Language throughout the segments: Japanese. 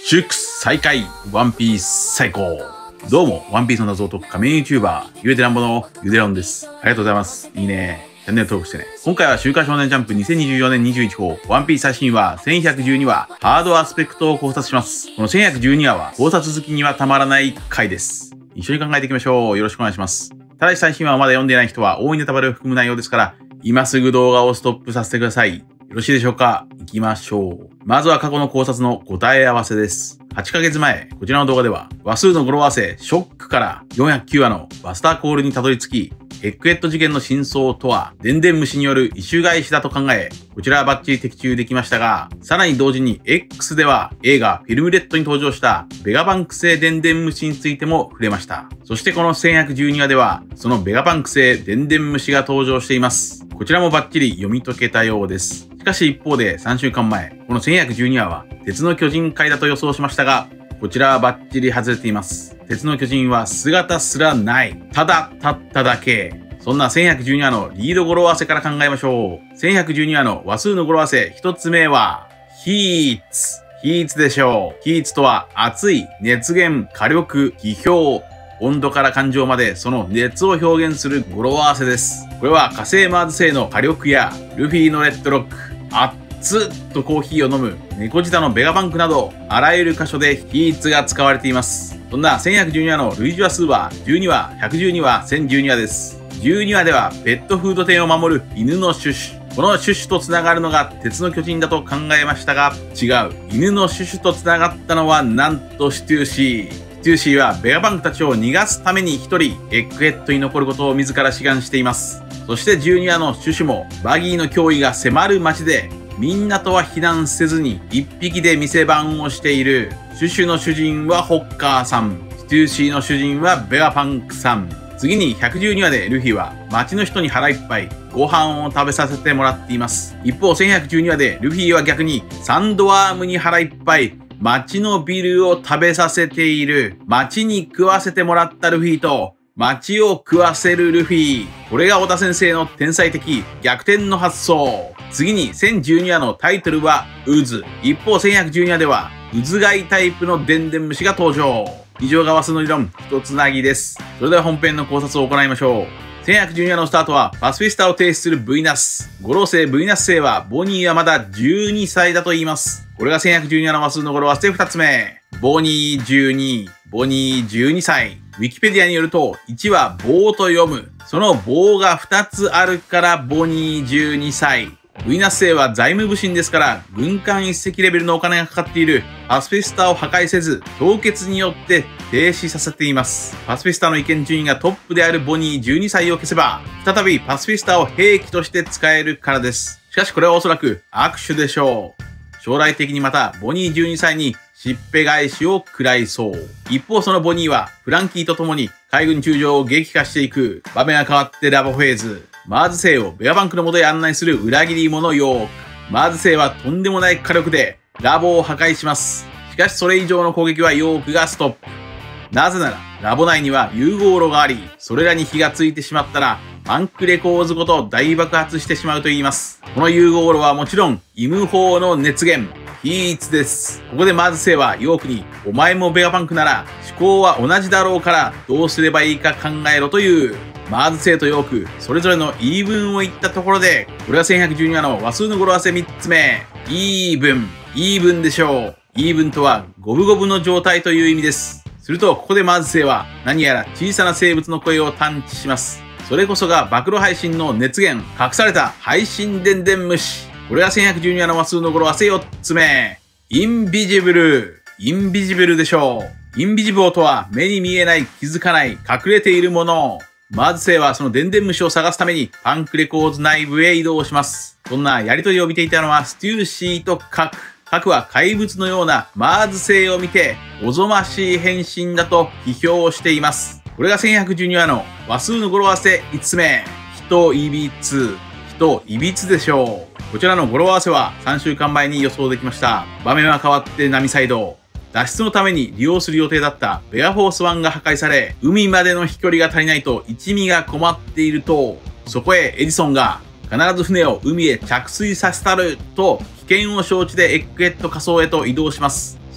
祝再開ワンピース最高。どうも、ワンピースの謎を解く仮面 YouTuber、ゆでてなんぼのゆでらんです。ありがとうございます。いいね。チャンネル登録してね。今回は週刊少年ジャンプ2024年21号、ワンピース最新話1112話、ハードアスペクトを考察します。この1112話は、考察好きにはたまらない回です。一緒に考えていきましょう。よろしくお願いします。ただし最新話をまだ読んでいない人は、大いネタバレを含む内容ですから、今すぐ動画をストップさせてください。よろしいでしょうか？行きましょう。まずは過去の考察の答え合わせです。8ヶ月前、こちらの動画では、話数の語呂合わせ、ショックから409話のバスターコールにたどり着き、エッグヘッド事件の真相とは、でんでん虫による異種返しだと考え、こちらはバッチリ的中できましたが、さらに同時に X では映画フィルムレッドに登場したベガバンク製でんでん虫についても触れました。そしてこの1112話では、そのベガバンク製でんでん虫が登場しています。こちらもバッチリ読み解けたようです。しかし一方で3週間前、この1112話は鉄の巨人会だと予想しましたが、こちらはバッチリ外れています。鉄の巨人は姿すらない。ただ立っただけ。そんな1112話のリード語呂合わせから考えましょう。1112話の話数の語呂合わせ一つ目は、ヒーツ。ヒーツでしょう。ヒーツとは熱い、熱源、火力、気氷。温度から感情までその熱を表現する語呂合わせです。これは火星マーズ星の火力やルフィのレッドロック、熱っとコーヒーを飲む猫舌のベガバンクなどあらゆる箇所でヒーツが使われています。そんな1112話の類似話数は12話、112話、1012話です。12話ではペットフード店を守る犬のシュシュ。このシュシュと繋がるのが鉄の巨人だと考えましたが違う。犬のシュシュと繋がったのはなんとシトゥーシー。シトゥーシーはベガバンクたちを逃がすために一人エッグヘッドに残ることを自ら志願しています。そして12話のシュシュもバギーの脅威が迫る街でみんなとは避難せずに一匹で店番をしている。シュシュの主人はホッカーさん。シトゥーシーの主人はベガパンクさん。次に112話でルフィは街の人に腹いっぱいご飯を食べさせてもらっています。一方1112話でルフィは逆にサンドワームに腹いっぱい街のビルを食べさせている。街に食わせてもらったルフィと街を食わせるルフィ。これが小田先生の天才的逆転の発想。次に1012話のタイトルは渦。一方1112話では渦貝タイプのでんでん虫が登場。以上が話数の理論一つなぎです。それでは本編の考察を行いましょう。1112話のスタートはパスフィスタを提出する V ナス。五老星 V ナス星はボニーはまだ12歳だと言います。これが1112話の話数の語呂合わせ2つ目。ボニー12、ボニー12歳。ウィキペディアによると、1は棒と読む。その棒が2つあるからボニー12歳。ヴィーナス星は財務不振ですから、軍艦一隻レベルのお金がかかっているパスフィスタを破壊せず、凍結によって停止させています。パスフィスタの意見順位がトップであるボニー12歳を消せば、再びパスフィスタを兵器として使えるからです。しかしこれはおそらく握手でしょう。将来的にまたボニー12歳にしっぺ返しを食らいそう。一方そのボニーはフランキーと共に海軍中将を撃破していく。場面が変わってラボフェーズ。マーズ星をベガバンクの元へ案内する裏切り者ヨーク。マーズ星はとんでもない火力でラボを破壊します。しかしそれ以上の攻撃はヨークがストップ。なぜならラボ内には融合炉があり、それらに火がついてしまったらパンクレコーズごと大爆発してしまうと言います。この融合炉はもちろんイム砲の熱源。ヒーツです。ここでマーズ星はヨークに、お前もベガパンクなら思考は同じだろうからどうすればいいか考えろという。マーズ星とヨーク、それぞれの言い分を言ったところで、これは1112話の話数の語呂合わせ3つ目。イーブン。イーブンでしょう。イーブンとは五分五分の状態という意味です。するとここでマーズ星は何やら小さな生物の声を探知します。それこそが暴露配信の熱源、隠された配信でんでん虫。これが1112話の話数の語呂合わせ4つ目。インビジブル。インビジブルでしょう。インビジブルとは目に見えない、気づかない、隠れているもの。マーズ星はそのでんでん虫を探すためにパンクレコーズ内部へ移動します。そんなやりとりを見ていたのはステューシーとカク。カクは怪物のようなマーズ星を見ておぞましい変身だと批評しています。これが1112話の話数の語呂合わせ5つ目。人いびつ。人いびつでしょう。こちらの語呂合わせは3週間前に予想できました。場面は変わってナミサイド。脱出のために利用する予定だったベアフォース1が破壊され、海までの飛距離が足りないと一味が困っていると、そこへエジソンが必ず船を海へ着水させたると危険を承知でエッグヘッド仮想へと移動します。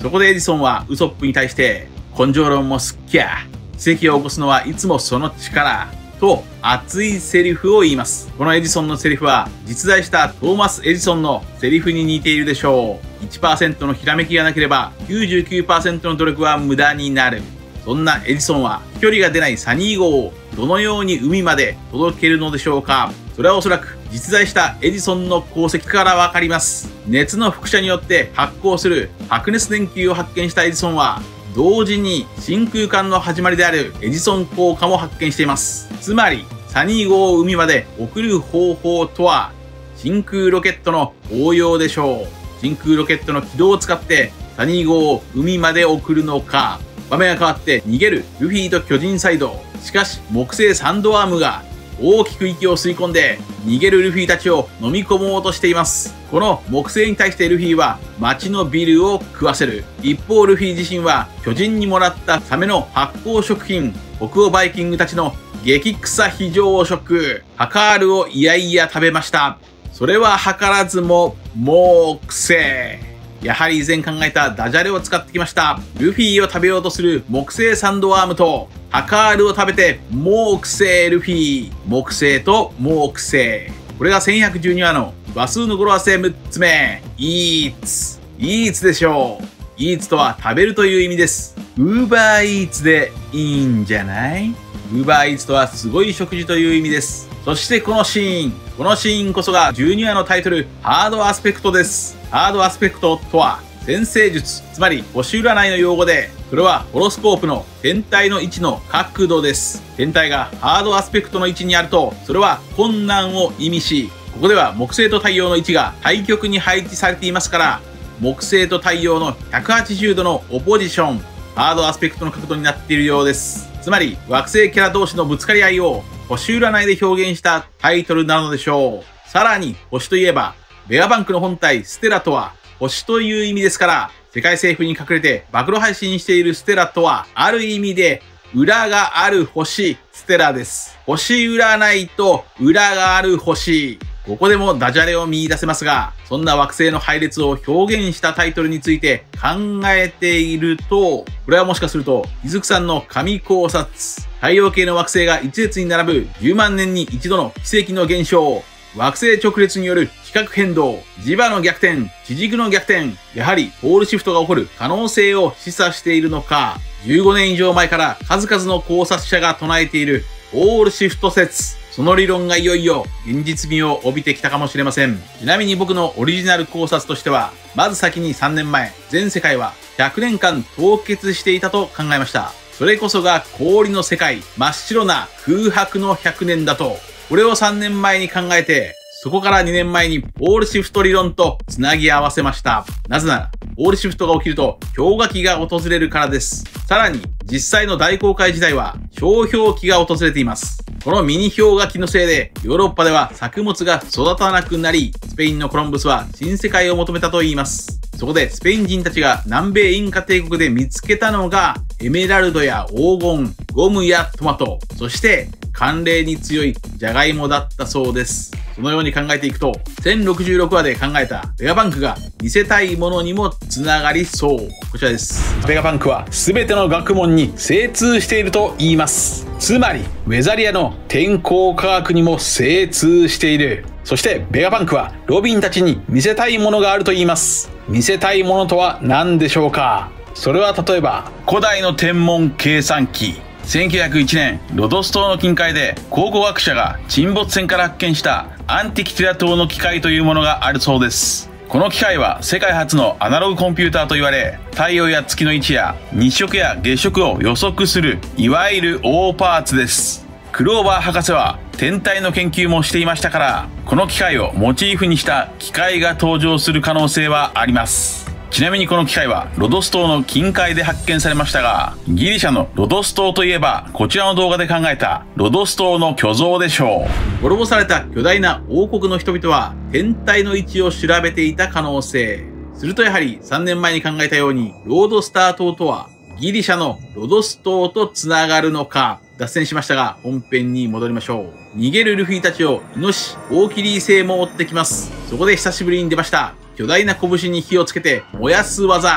そこでエジソンはウソップに対して、根性論もすっきゃ、奇跡を起こすのはいつもその力、と熱いセリフを言います。このエジソンのセリフは、実在したトーマス・エジソンのセリフに似ているでしょう。1% のひらめきがなければ、99% の努力は無駄になる。そんなエジソンは、飛距離が出ないサニー号をどのように海まで届けるのでしょうか。それはおそらく、実在したエジソンの功績からわかります。熱の輻射によって発光する白熱電球を発見したエジソンは、同時に真空管の始まりであるエジソン効果も発見しています。つまり、サニー号を海まで送る方法とは、真空ロケットの応用でしょう。真空ロケットの軌道を使ってサニー号を海まで送るのか、場面が変わって逃げるルフィと巨人サイド。しかし、木星サンドワームが大きく息を吸い込んで逃げるルフィたちを飲み込もうとしています。この木星に対してルフィは街のビルを食わせる。一方ルフィ自身は巨人にもらったサメの発酵食品、北欧バイキングたちの激臭非常食、ハカールをいやいや食べました。それは図らずも木星。やはり以前考えたダジャレを使ってきました。ルフィを食べようとする木星サンドワームと、ハカールを食べて木星ルフィ。木星と木星。これが1112話の話数の語呂合わせ6つ目。イーツ。イーツでしょう。イーツとは食べるという意味です。ウーバーイーツでいいんじゃない？ウーバーイーツとはすごい食事という意味です。そしてこのシーンこそが12話のタイトル、ハードアスペクトです。ハードアスペクトとは、占星術、つまり星占いの用語で、それはホロスコープの天体の位置の角度です。天体がハードアスペクトの位置にあると、それは困難を意味し、ここでは木星と太陽の位置が対極に配置されていますから、木星と太陽の180度のオポジション、ハードアスペクトの角度になっているようです。つまり、惑星キャラ同士のぶつかり合いを星占いで表現したタイトルなのでしょう。さらに、星といえば、ベガバンクの本体ステラとは、星という意味ですから、世界政府に隠れて暴露配信しているステラとは、ある意味で、裏がある星、ステラです。星占いと裏がある星。ここでもダジャレを見出せますが、そんな惑星の配列を表現したタイトルについて考えていると、これはもしかすると、伊豆さんの神考察、太陽系の惑星が一列に並ぶ10万年に一度の奇跡の現象、惑星直列による地殻変動、磁場の逆転、地軸の逆転、やはりポールシフトが起こる可能性を示唆しているのか、15年以上前から数々の考察者が唱えているポールシフト説、その理論がいよいよ現実味を帯びてきたかもしれません。ちなみに僕のオリジナル考察としては、まず先に3年前、全世界は100年間凍結していたと考えました。それこそが氷の世界、真っ白な空白の100年だと。これを3年前に考えて、そこから2年前にポールシフト理論とつなぎ合わせました。なぜなら、ポールシフトが起きると氷河期が訪れるからです。さらに、実際の大航海時代は小氷期が訪れています。このミニ氷河期のせいで、ヨーロッパでは作物が育たなくなり、スペインのコロンブスは新世界を求めたと言います。そこでスペイン人たちが南米インカ帝国で見つけたのが、エメラルドや黄金、ゴムやトマト、そして寒冷に強いジャガイモだったそうです。そのように考えていくと、1066話で考えたベガバンクが見せたいものにもつながりそう。こちらです。ベガバンクは全ての学問に精通していると言います。つまり、ウェザリアの天候科学にも精通している。そしてベガバンクはロビンたちに見せたいものがあると言います。見せたいものとは何でしょうか？それは例えば、古代の天文計算機。1901年、ロドス島の近海で考古学者が沈没船から発見したアンティキティラ島の機械というものがあるそうです。この機械は世界初のアナログコンピューターと言われ、太陽や月の位置や日食や月食を予測する、いわゆる大パーツです。クローバー博士は天体の研究もしていましたから、この機械をモチーフにした機械が登場する可能性はあります。ちなみにこの機械はロドス島の近海で発見されましたが、ギリシャのロドス島といえばこちらの動画で考えたロドス島の巨像でしょう。滅ぼされた巨大な王国の人々は天体の位置を調べていた可能性。するとやはり3年前に考えたように、ロードスター島とはギリシャのロドス島とつながるのか。脱線しましたが本編に戻りましょう。逃げるルフィたちをイノシシ、オーキリー星も追ってきます。そこで久しぶりに出ました。巨大な拳に火をつけて燃やす技。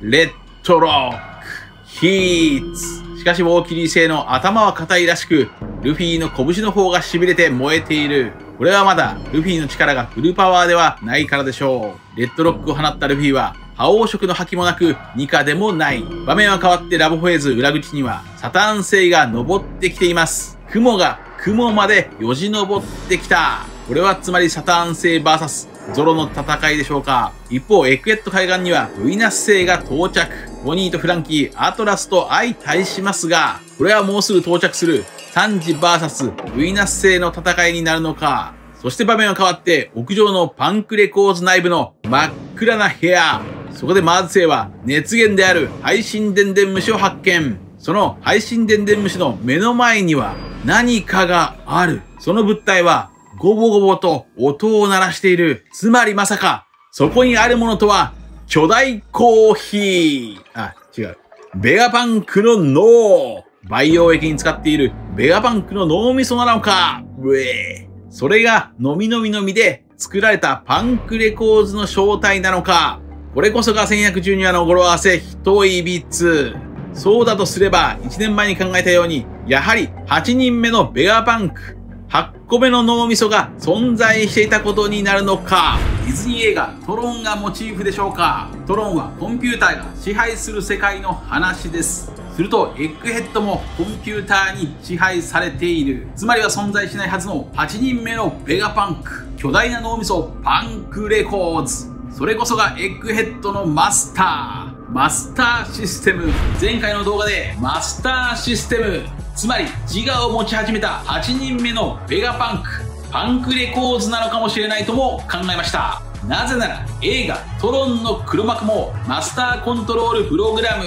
レッドロック、ヒーツ。しかしウォーキリー星の頭は硬いらしく、ルフィの拳の方が痺れて燃えている。これはまだルフィの力がフルパワーではないからでしょう。レッドロックを放ったルフィは、覇王色の覇気もなく、ニカでもない。場面は変わってラブフェーズ裏口には、サターン星が登ってきています。雲が雲までよじ登ってきた。これはつまりサターン星 VS ゾロの戦いでしょうか。一方、エクエット海岸にはルイナス星が到着。ボニーとフランキー、アトラスと相対しますが、これはもうすぐ到着するサンジ VS ルイナス星の戦いになるのか。そして場面は変わって屋上のパンクレコーズ内部の真っ暗な部屋。そこでマーズ星は熱源である配信電電虫を発見。その配信電電虫の目の前には何かがある。その物体はゴボゴボと音を鳴らしている。つまりまさか、そこにあるものとは、巨大コーヒー。あ、違う。ベガパンクの脳。培養液に使っているベガパンクの脳みそなのか。それが飲みで作られたパンクレコーズの正体なのか。これこそが1112話の語呂合わせ一いびつ。そうだとすれば、1年前に考えたように、やはり8人目のベガパンク。8個目の脳みそが存在していたことになるのか。ディズニー映画トロンがモチーフでしょうか。トロンはコンピューターが支配する世界の話です。するとエッグヘッドもコンピューターに支配されている。つまりは存在しないはずの8人目のベガパンク。巨大な脳みそパンクレコーズ。それこそがエッグヘッドのマスターシステム。前回の動画でマスターシステム。つまり自我を持ち始めた8人目のベガパンクレコーズなのかもしれないとも考えました。なぜなら映画トロンの黒幕もマスターコントロールプログラム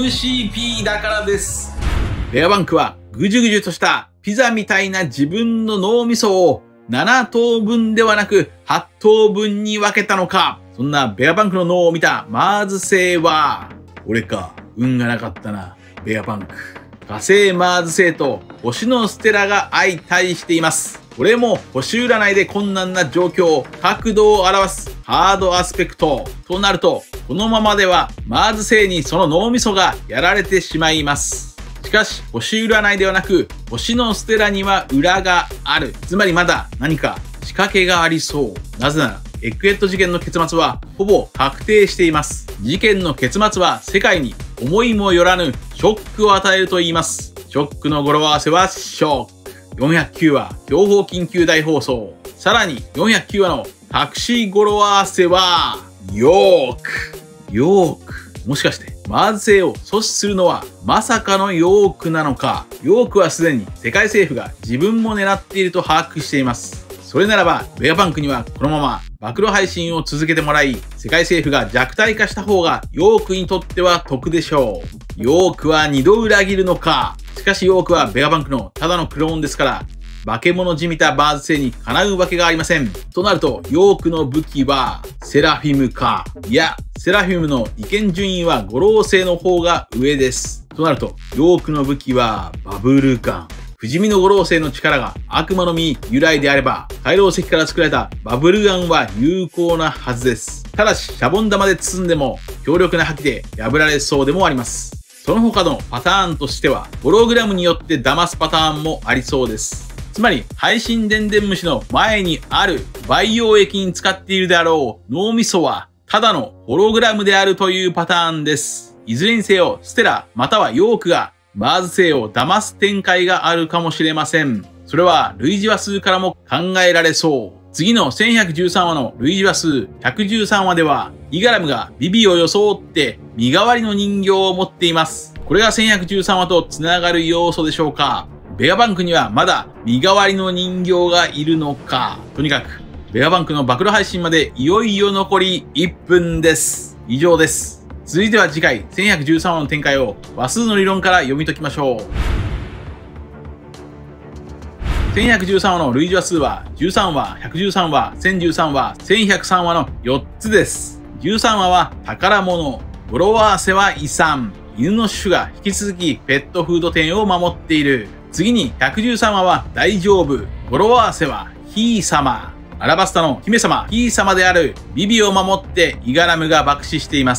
MCP だからです。ベガパンクはぐじゅぐじゅとしたピザみたいな自分の脳みそを7等分ではなく8等分に分けたのか。そんなベガパンクの脳を見たマーズ星は、俺か、運がなかったな、ベガパンク。火星マーズ星と星のステラが相対しています。これも星占いで困難な状況、角度を表すハードアスペクトとなると、このままではマーズ星にその脳みそがやられてしまいます。しかし、星占いではなく、星のステラには裏がある。つまりまだ何か仕掛けがありそう。なぜなら、エッグヘッド事件の結末はほぼ確定しています。事件の結末は世界に思いもよらぬショックを与えると言います。ショックの語呂合わせはショック。409話、情報緊急大放送。さらに409話の隠し語呂合わせは、ヨーク。もしかして、マーズ星を阻止するのはまさかのヨークなのか。ヨークはすでに世界政府が自分も狙っていると把握しています。それならば、ベガパンクにはこのまま暴露配信を続けてもらい、世界政府が弱体化した方がヨークにとっては得でしょう。ヨークは2度裏切るのか。しかしヨークはベガパンクのただのクローンですから、化け物じみたバーズ星にかなうわけがありません。となると、ヨークの武器はセラフィムか。いや、セラフィムの意見順位は五老星の方が上です。となると、ヨークの武器はバブルガン。不死身の五老星の力が悪魔の実由来であれば、海楼石から作られたバブルガンは有効なはずです。ただし、シャボン玉で包んでも強力な覇気で破られそうでもあります。その他のパターンとしては、ホログラムによって騙すパターンもありそうです。つまり、配信電電虫の前にある培養液に使っているであろう脳みそは、ただのホログラムであるというパターンです。いずれにせよ、ステラまたはヨークがマーズ星を騙す展開があるかもしれません。それは類似話数からも考えられそう。次の1113話の類似話数113話では、イガラムがビビを装って身代わりの人形を持っています。これが1113話と繋がる要素でしょうか。ベガパンクにはまだ身代わりの人形がいるのか。とにかく、ベガパンクの暴露配信までいよいよ残り1分です。以上です。続いては次回1113話の展開を話数の理論から読み解きましょう。1113話の類似話数は13話、113話、1013話、1103話の4つです。13話は宝物、語呂合わせは遺産、犬の主が引き続きペットフード店を守っている。次に113話は大丈夫、語呂合わせはヒー様、アラバスタの姫様ヒー様であるビビを守ってイガラムが爆死しています。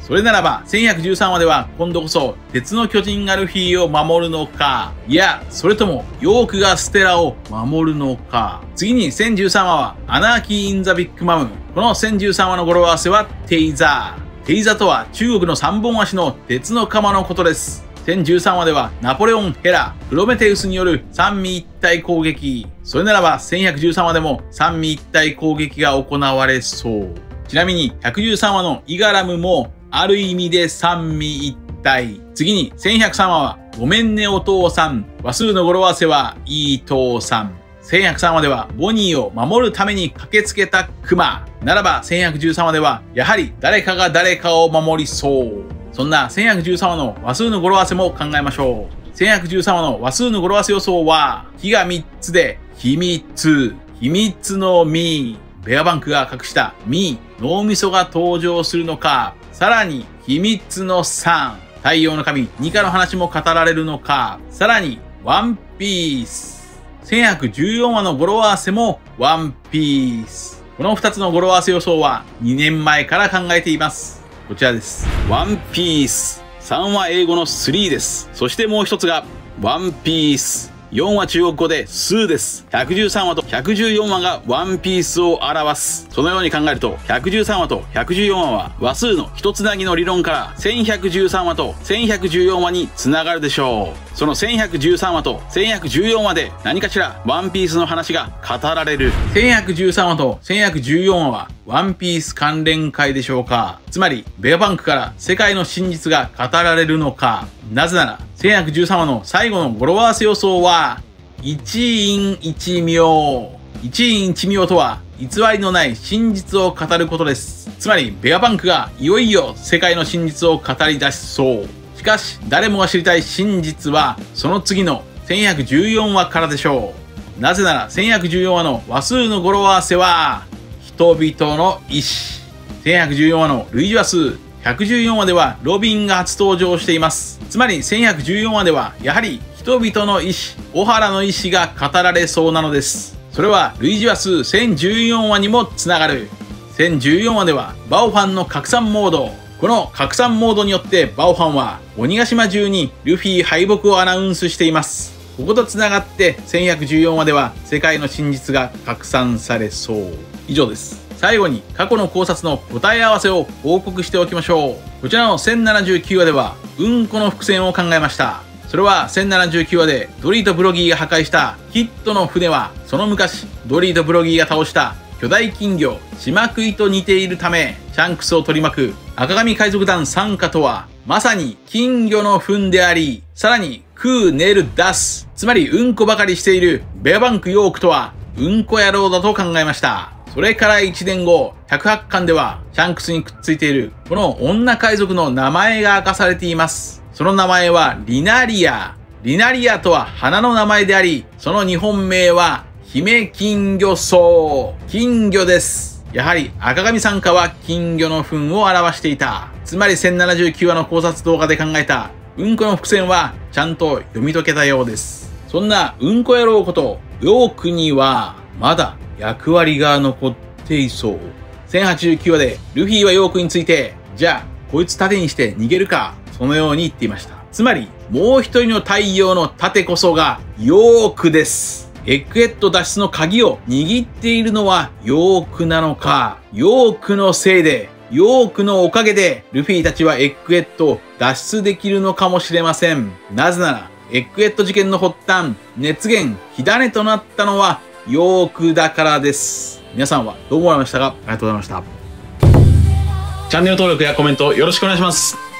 それならば、1113話では今度こそ鉄の巨人がルフィを守るのか、いや、それともヨークがステラを守るのか。次に1013話はアナーキー・イン・ザ・ビッグ・マム。この1013話の語呂合わせはテイザー。テイザとは中国の3本足の鉄の鎌のことです。1013話ではナポレオン・ヘラ、プロメテウスによる三位一体攻撃。それならば1113話でも三位一体攻撃が行われそう。ちなみに113話のイガラムもある意味で三位一体。次に1103話はごめんねお父さん。話数の語呂合わせはいい父さん。1103話ではボニーを守るために駆けつけたクマ。ならば1113話ではやはり誰かが誰かを守りそう。そんな1113話の話数の語呂合わせも考えましょう。1113話の話数の語呂合わせ予想は、日が3つで、秘密、秘密のミー、ベアバンクが隠したミー、脳みそが登場するのか、さらに秘密の3、太陽の神、ニカの話も語られるのか、さらにワンピース。1114話の語呂合わせもワンピース。この2つの語呂合わせ予想は2年前から考えています。こちらです。ワンピース。3は英語の3です。そしてもう一つがワンピース。4は中国語で数です。113話と114話がワンピースを表す。そのように考えると、113話と114話は話数の一つなぎの理論から1113話と1114話につながるでしょう。その1113話と1114話で何かしらワンピースの話が語られる。1113話と1114話はワンピース関連会でしょうか。つまり、ベアバンクから世界の真実が語られるのか。なぜなら、1113話の最後の語呂合わせ予想は、一因一妙。一因一妙とは、偽りのない真実を語ることです。つまり、ベアバンクがいよいよ世界の真実を語り出しそう。しかし、誰もが知りたい真実は、その次の1114話からでしょう。なぜなら、1114話の話数の語呂合わせは、人々の意志。1114話の類似話数、114話ではロビンが初登場しています。つまり1114話ではやはり人々の意志、小原の意志が語られそうなのです。それは類似話数1014話にもつながる。1014話ではバオファンの拡散モード。この拡散モードによってバオファンは鬼ヶ島中にルフィ敗北をアナウンスしています。こことつながって1114話では世界の真実が拡散されそう。以上です。最後に過去の考察の答え合わせを報告しておきましょう。こちらの1079話ではうんこの伏線を考えました。それは1079話でドリーとブロギーが破壊したヒットの船はその昔ドリーとブロギーが倒した巨大金魚島食いと似ているためシャンクスを取り巻く赤髪海賊団傘下とはまさに金魚の糞であり、さらに食う寝る出す、つまりうんこばかりしているベアバンクヨークとはうんこ野郎だと考えました。それから1年後、108巻ではシャンクスにくっついているこの女海賊の名前が明かされています。その名前はリナリア。リナリアとは花の名前であり、その日本名は姫金魚草。金魚です。やはり赤髪参加は金魚の糞を表していた。つまり1079話の考察動画で考えたうんこの伏線はちゃんと読み解けたようです。そんなうんこ野郎ことヨークにはまだ役割が残っていそう。1089話でルフィはヨークについて、じゃあこいつ盾にして逃げるか、そのように言っていました。つまりもう一人の太陽の盾こそがヨークです。エッグヘッド脱出の鍵を握っているのはヨークなのか、ヨークのせいで、ヨークのおかげでルフィたちはエッグヘッドを脱出できるのかもしれません。なぜならエッグヘッド事件の発端、熱源、火種となったのはヨークだからです。皆さんはどう思われましたか？ありがとうございました。チャンネル登録やコメントよろしくお願いします。